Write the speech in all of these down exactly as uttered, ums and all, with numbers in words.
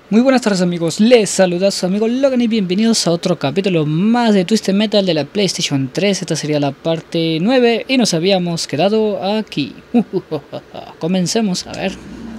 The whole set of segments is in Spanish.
Muy buenas tardes amigos, les saluda su amigo Logan y bienvenidos a otro capítulo más de Twisted Metal de la PlayStation tres. Esta sería la parte nueve y nos habíamos quedado aquí. Comencemos, a ver.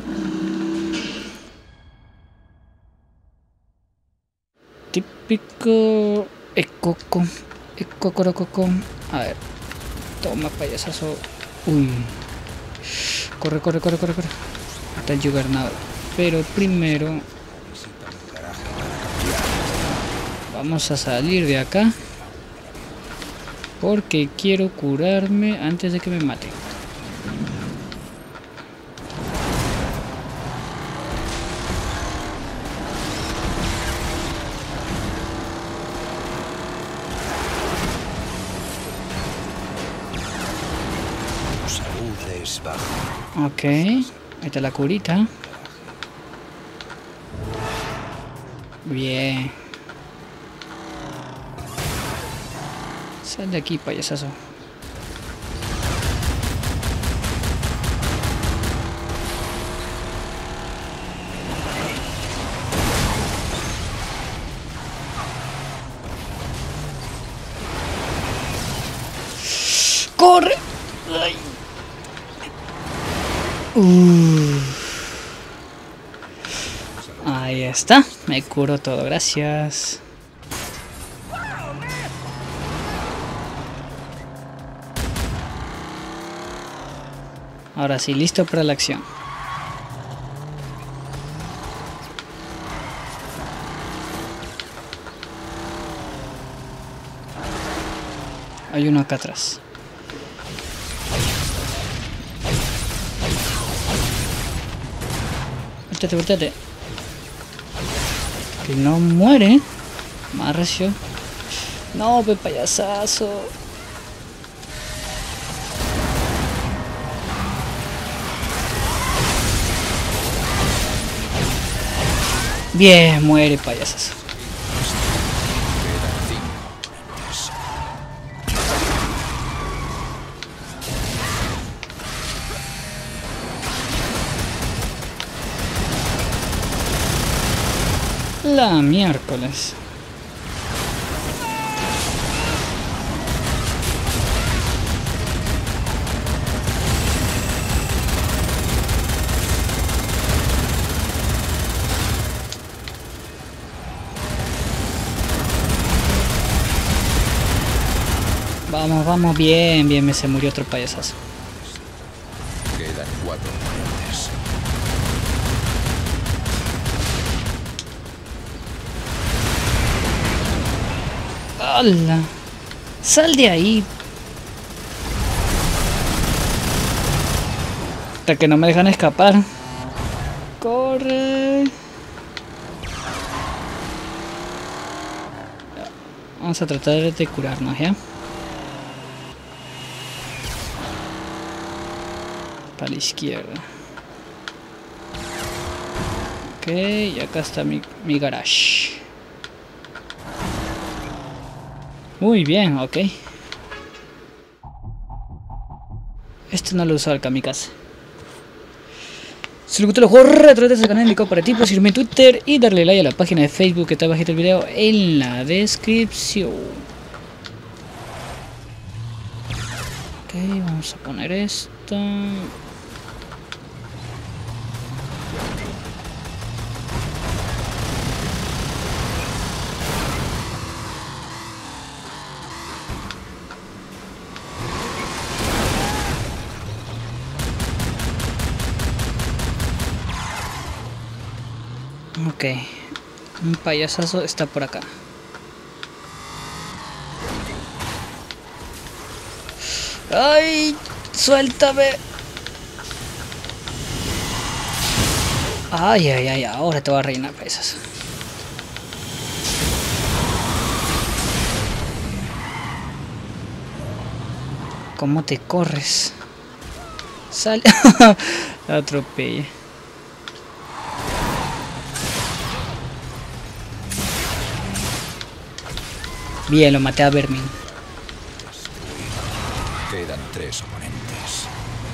Típico... Ecoco... Ecocorococo... A ver... Toma payasazo... Uy... Corre, corre, corre, corre, corre... Hasta el Juggernaut. Pero primero... Vamos a salir de acá. Porque quiero curarme antes de que me maten. Salud es baja. Ok. Ahí está la curita. Bien. Sal de aquí, payasazo. ¡Corre! Ay. Uh. Ahí está. Me curo todo, gracias. Ahora sí, listo para la acción. Hay uno acá atrás. Volteate, volteate. Que no muere. Más recio. No, pe payasazo. Bien, muere payasazo. La miércoles. Vamos, vamos, bien, bien, me se murió otro payasazo. Quedan cuatro muertes. ¡Hala! ¡Sal de ahí! Hasta que no me dejan escapar. ¡Corre! Vamos a tratar de curarnos, ¿ya? Para la izquierda. Ok, y acá está mi, mi garage. Muy bien, ok. Esto no lo uso al kamikaze. Si les gustó los juegos retro de este canal indicado para ti, puedes irme a Twitter y darle like a la página de Facebook que está abajito el video en la descripción. Ok, vamos a poner esto. Ok, un payasazo está por acá. ¡Ay! ¡Suéltame! Ay, ay, ay, ahora te voy a reinar payasazo. ¿Cómo te corres? Sal. La atropella. Bien, lo maté a Vermin. Quedan tres oponentes.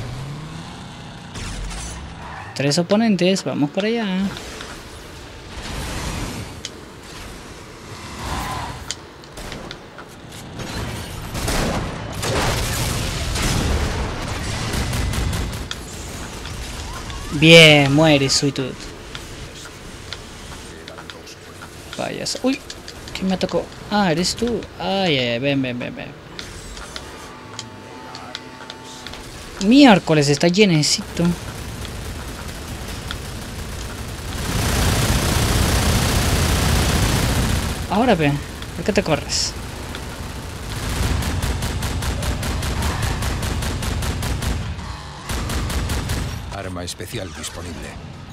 Tres oponentes, vamos para allá. Bien, muere Suitud. Vayas. Uy, ¿quién me atacó? Ah, eres tú. Ay, ay, ven, ven, ven, ven. Miércoles, está llenecito. Ahora ve, ¿por qué te corres? Arma especial disponible.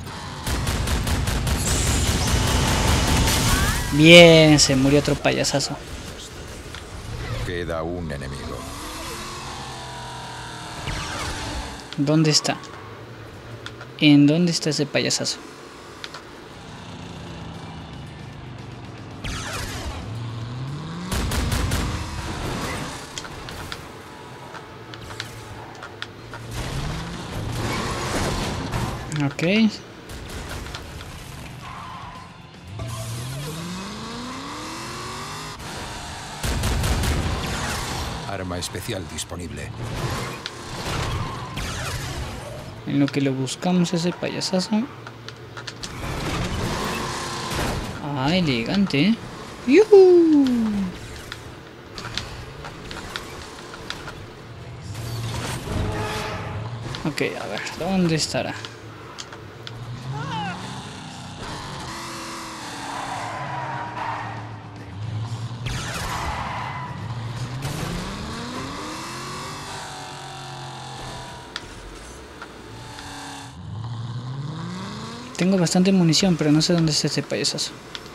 Bien, se murió otro payasazo. Queda un enemigo. ¿Dónde está? ¿En dónde está ese payasazo? Ok. Arma especial disponible. En lo que lo buscamos ese payasazo. Ah, elegante, ¿eh? ¡Yuhu! Ok, a ver, ¿dónde estará? Tengo bastante munición, pero no sé dónde está ese payasazo.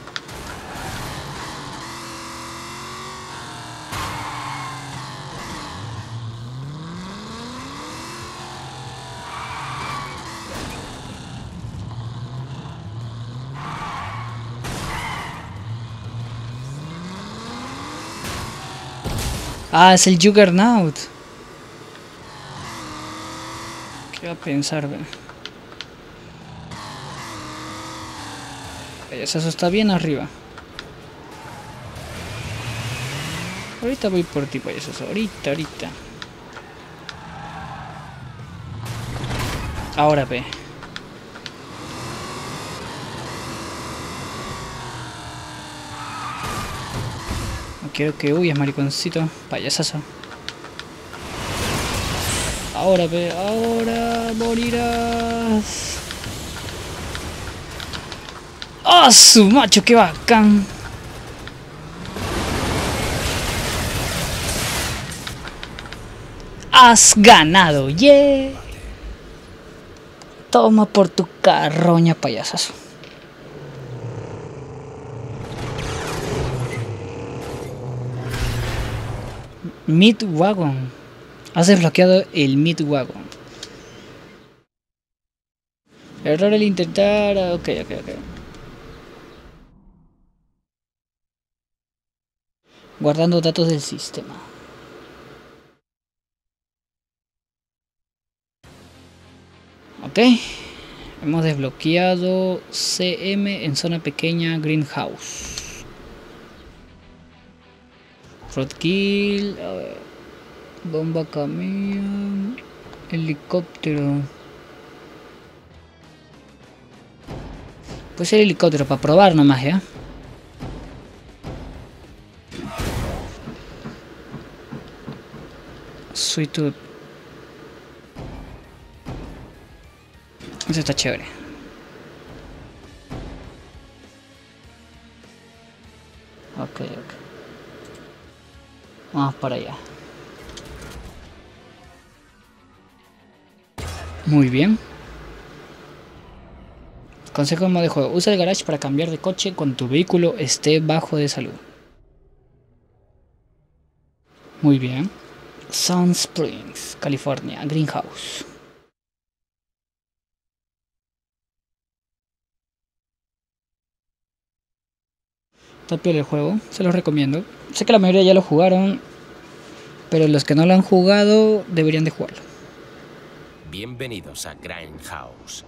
Ah, es el Juggernaut. ¿Qué va a pensar, ve? Payasazo está bien arriba. Ahorita voy por ti, payasazo. Ahorita, ahorita. Ahora ve. No quiero que huyas, mariconcito. Payasazo. Ahora ve, ahora morirás. ¡Ah, su macho! ¡Qué bacán! ¡Has ganado! ¡Yeah! Toma por tu carroña, payasazo. Midwagon. Has desbloqueado el Midwagon. Error al intentar... Ok, ok, ok. Guardando datos del sistema. Ok. Hemos desbloqueado C M en zona pequeña Greenhouse. Roadkill. A ver. Bomba camión. Helicóptero. Puede ser helicóptero para probar nomás, ¿ya? Sweet Tooth. Eso está chévere. Ok, ok. Vamos para allá. Muy bien. Consejo de modo de juego. Usa el garage para cambiar de coche cuando tu vehículo esté bajo de salud. Muy bien. Sun Springs, California, Greenhouse. Está peor el juego, se los recomiendo. Sé que la mayoría ya lo jugaron, pero los que no lo han jugado deberían de jugarlo. Bienvenidos a Grindhouse.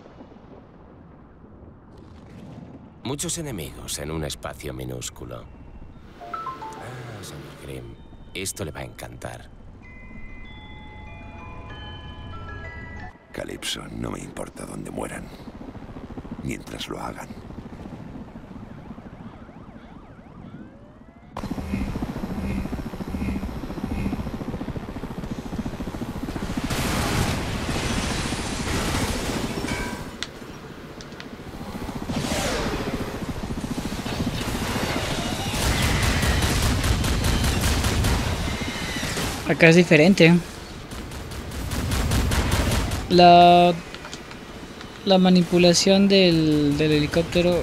Muchos enemigos en un espacio minúsculo. Ah, señor Grimm, esto le va a encantar. Calypso, no me importa dónde mueran, mientras lo hagan. Acá es diferente. La, la manipulación del, del helicóptero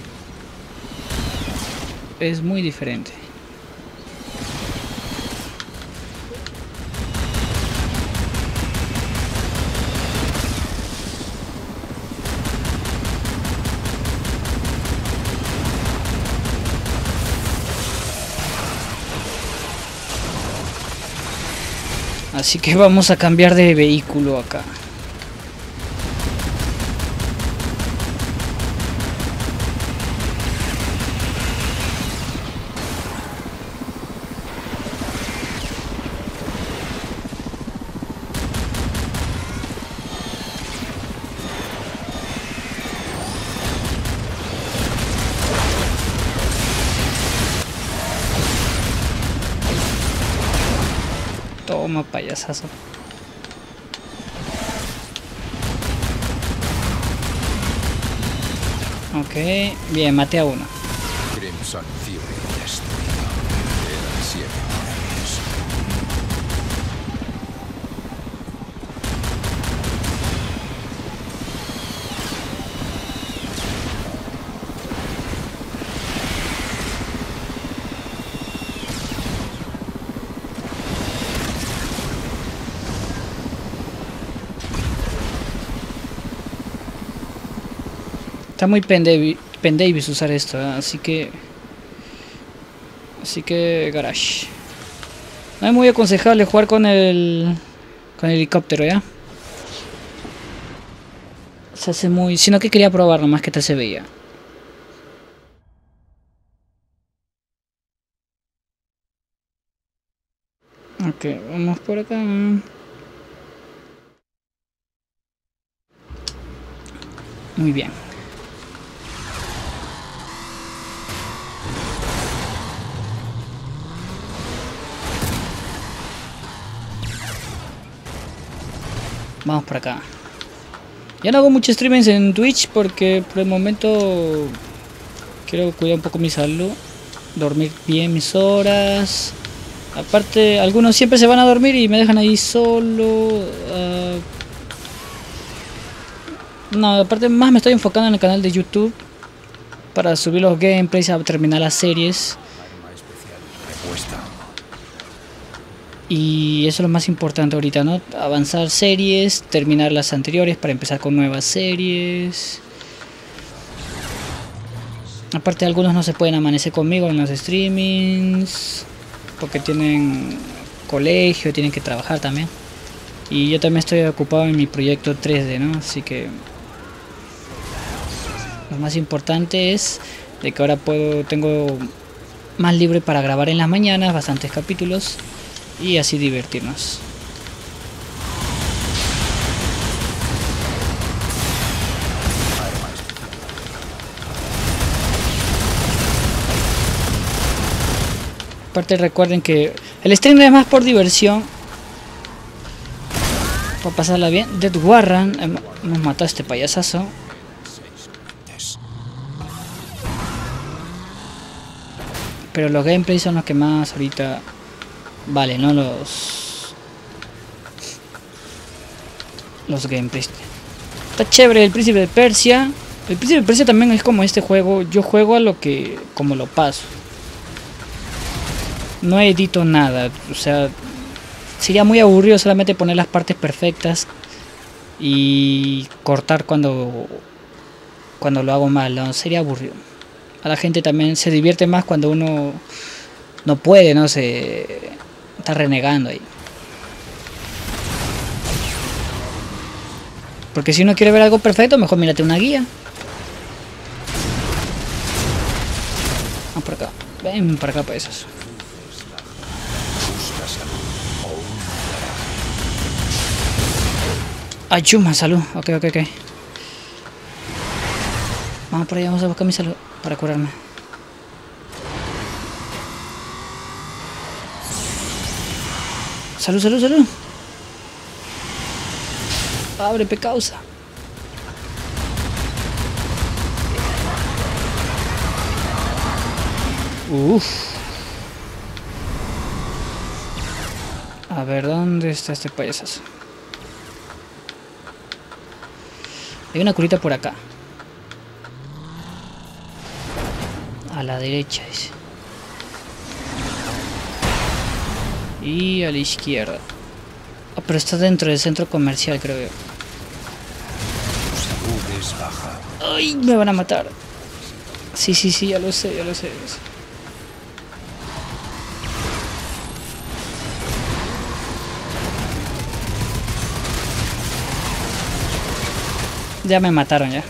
es muy diferente. Así que vamos a cambiar de vehículo acá. Toma, payasazo. Ok, bien, maté a uno. Crimson Fury destruido. Quedan siete modelos. Está muy pendevi- pendavis usar esto, ¿eh? Así que... Así que... Garage. No es muy aconsejable jugar con el... Con el helicóptero, ¿ya? Se hace muy... Sino que quería probar nomás qué tal se veía. Ok, vamos por acá. Muy bien. Vamos por acá. Ya no hago muchos streamings en Twitch porque por el momento quiero cuidar un poco mi salud, dormir bien mis horas. Aparte, algunos siempre se van a dormir y me dejan ahí solo. Uh... No, aparte más me estoy enfocando en el canal de YouTube para subir los gameplays, a terminar las series. Arma especial repuesta. Y eso es lo más importante ahorita, ¿no? Avanzar series, terminar las anteriores para empezar con nuevas series. Aparte, algunos no se pueden amanecer conmigo en los streamings porque tienen colegio, tienen que trabajar también. Y yo también estoy ocupado en mi proyecto tres D, ¿no? Así que lo más importante es de que ahora puedo tengo más libre para grabar en las mañanas, bastantes capítulos. Y así divertirnos. Aparte recuerden que el stream es más por diversión. Para pasarla bien. Dead Warren eh, nos mató a este payasazo. Pero los gameplays son los que más ahorita... Vale, no los... Los gameplays. Está chévere el Príncipe de Persia. El Príncipe de Persia también es como este juego. Yo juego a lo que... como lo paso. No edito nada. O sea... Sería muy aburrido solamente poner las partes perfectas. Y cortar cuando... Cuando lo hago mal, ¿no? Sería aburrido. A la gente también se divierte más cuando uno... No puede, ¿no? Se... Está renegando ahí. Porque si uno quiere ver algo perfecto, mejor mírate una guía. Vamos por acá. Ven para acá, payasos. Ay, chuma, salud. Ok, ok, ok. Vamos por allá, vamos a buscar mi salud para curarme. Salud, salud, salud. Abre, pecausa. Uff. A ver, ¿dónde está este payasazo? Hay una curita por acá. A la derecha, dice. Y a la izquierda. Ah, pero está dentro del centro comercial, creo yo. Tu salud es baja. ¡Ay! Me van a matar. Sí, sí, sí, ya lo sé, ya lo sé. Ya lo sé. Ya me mataron ya.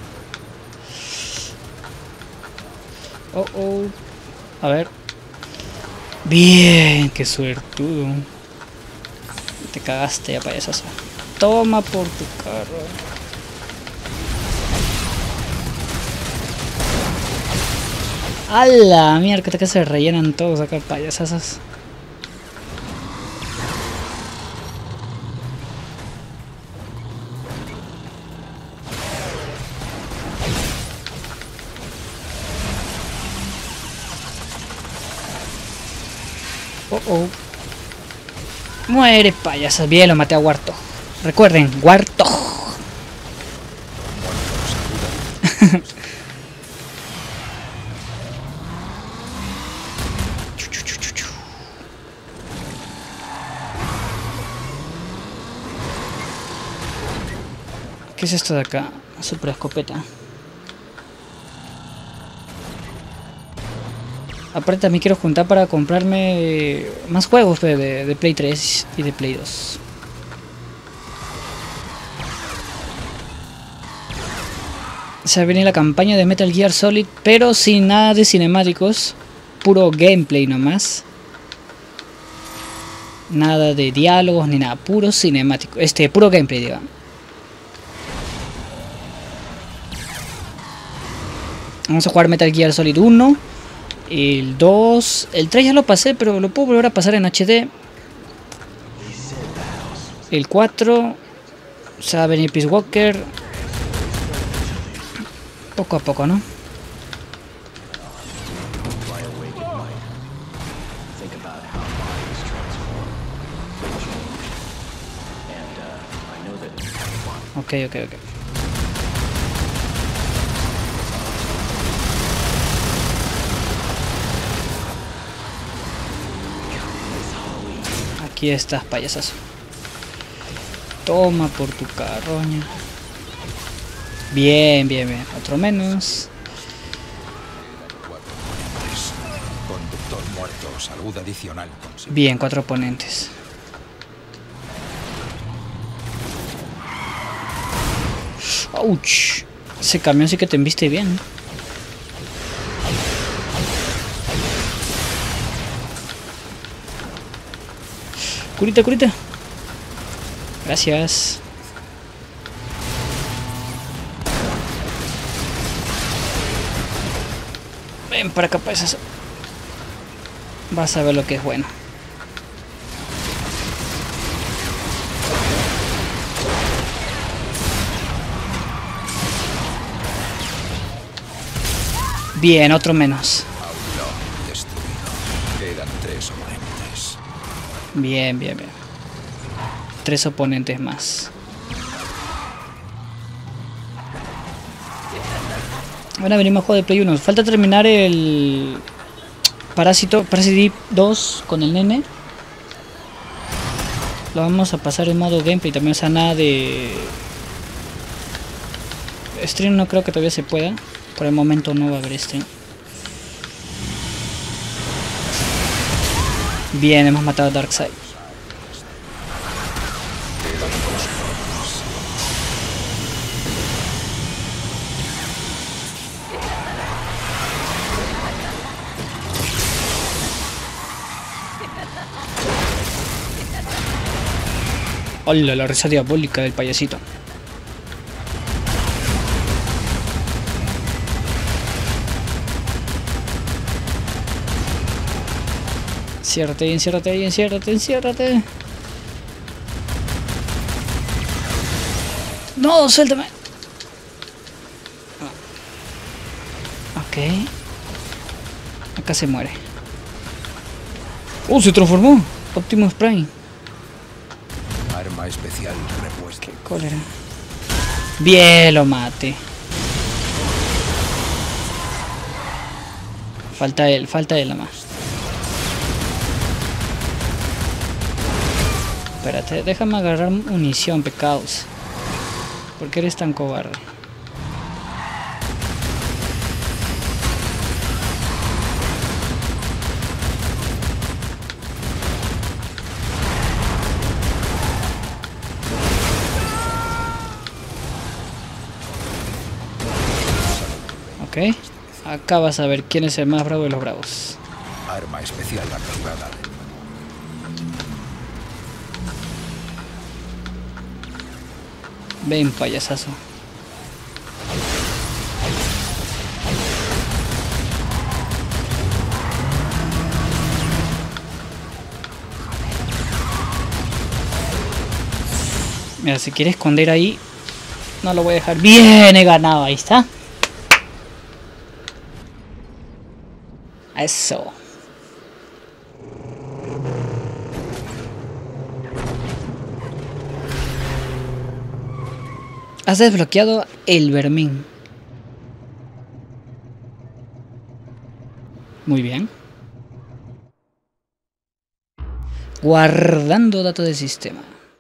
Oh, oh. A ver. Bien, qué suertudo. Te cagaste ya, payasazo. Toma por tu carro. ¡A la mierda! Que se rellenan todos acá, payasazos. Oh, oh. Muere, payasas. Bien, lo maté a Warto. Recuerden, Warto. ¿Qué es esto de acá? Super escopeta. Aparte también quiero juntar para comprarme más juegos de, de, de Play tres y de Play dos. O sea, viene la campaña de Metal Gear Solid, pero sin nada de cinemáticos. Puro gameplay nomás. Nada de diálogos ni nada, puro cinemático. Este, puro gameplay, digamos. Vamos a jugar Metal Gear Solid uno. El dos, el tres ya lo pasé, pero lo puedo volver a pasar en H D. El cuatro, o sea, va a venir Peace Walker. Poco a poco, ¿no? Ok, ok, ok. Aquí estás, payasazo. Toma por tu carroña. Bien, bien, bien. Otro menos. Conductor muerto, salud adicional. Bien, cuatro oponentes. Ouch. Ese camión sí que te embiste bien. Curita, curita. Gracias. Ven para acá, payasazo. Vas a ver lo que es bueno. Bien, otro menos. Aulón destruido. Quedan tres oponentes. Bien, bien, bien. Tres oponentes más. Ahora venimos a juego de Play uno. Falta terminar el Parásito, Parasite dos con el nene. Lo vamos a pasar en modo gameplay también, o sea, nada de stream. No creo que todavía se pueda. Por el momento no va a haber stream. Bien, hemos matado a Darkseid. Hola, la risa diabólica del payasito. Enciérrate, enciérrate, enciérrate, enciérrate. No, suéltame. Ok. Acá se muere. ¡Oh, se transformó! Optimus Prime. Arma especial repuesta. Qué cólera. Bien, lo mate. Falta él, falta él nada más. Espérate, déjame agarrar munición, pecados. ¿Por qué eres tan cobarde? Ok, acá vas a ver quién es el más bravo de los bravos. Arma especial activada. Ven, payasazo. Mira, si quiere esconder ahí, no lo voy a dejar. Bien, he ganado, ahí está. Eso. Has desbloqueado el vermín. Muy bien. Guardando datos del sistema.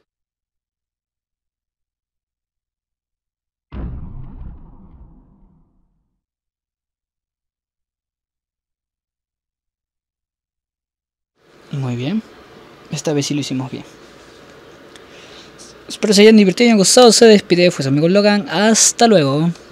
Muy bien. Esta vez sí lo hicimos bien. Espero se hayan divertido y hayan gustado. Se despide, fue su amigo Logan. Hasta luego.